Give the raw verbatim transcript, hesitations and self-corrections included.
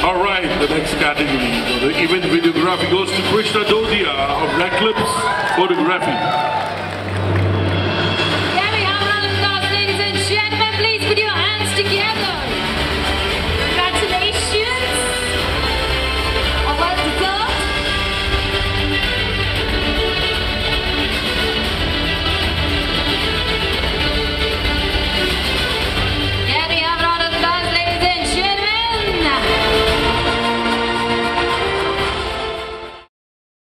All right, the next category, the event videography goes to Krishna Dodia of Reclipse Photography.